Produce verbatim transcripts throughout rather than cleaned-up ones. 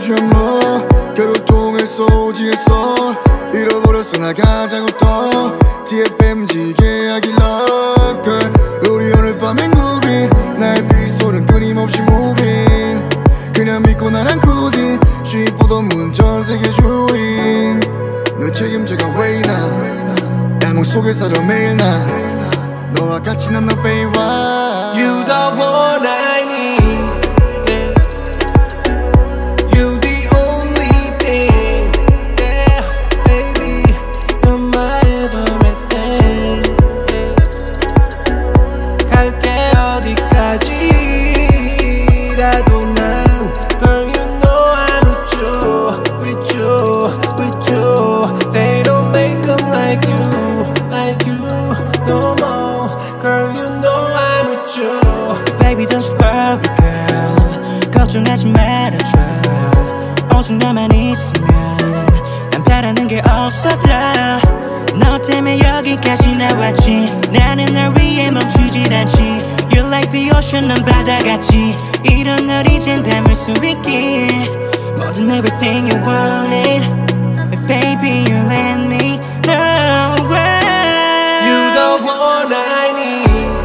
취한 너 결국 통해서 오지에서 잃어버렸어 나 가자고 또 티에프엠지 계약이 lock girl 우리 오늘 밤엔 굽인 나의 빗소리는 끊임없이 moving 그냥 믿고 나란 굳이 쉬보던 문 전 세계 주인 너 책임져가 왜 이나 야몽 속에 살아 매일 나 너와 같이 난 너 baby You the one I need 걱정하지 말아줘 오직 나만 있으면 난 바라는 게 없어도 너 때문에 여기까지 나왔지 나는 널 위해 멈추질 않지 You're like the ocean 난 바다같이 이런 널 이젠 담을 수 있게 모든 everything you wanted But baby you let me know You the one I need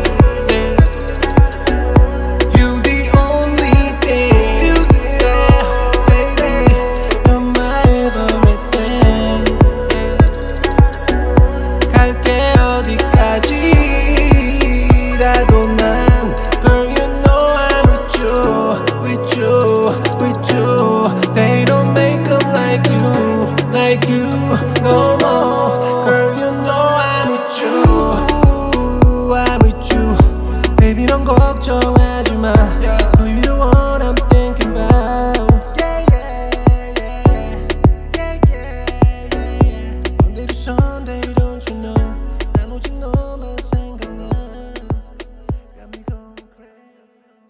걱정하지 마. No, you the one I'm thinking about. Yeah, yeah, yeah, yeah, yeah, yeah. Monday to Sunday, don't you know? 난 오직 너만 생각나. Got me going crazy.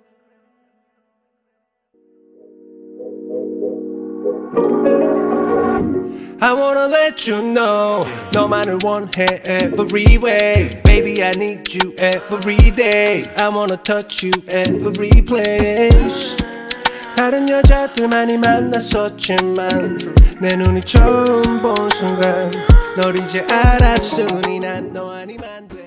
I wanna let you know 너만을 원해 every way Baby I need you every day I wanna touch you every place 다른 여자들 많이 만났었지만 내 눈이 처음 본 순간 널 이제 알았으니 난 너 아니면 돼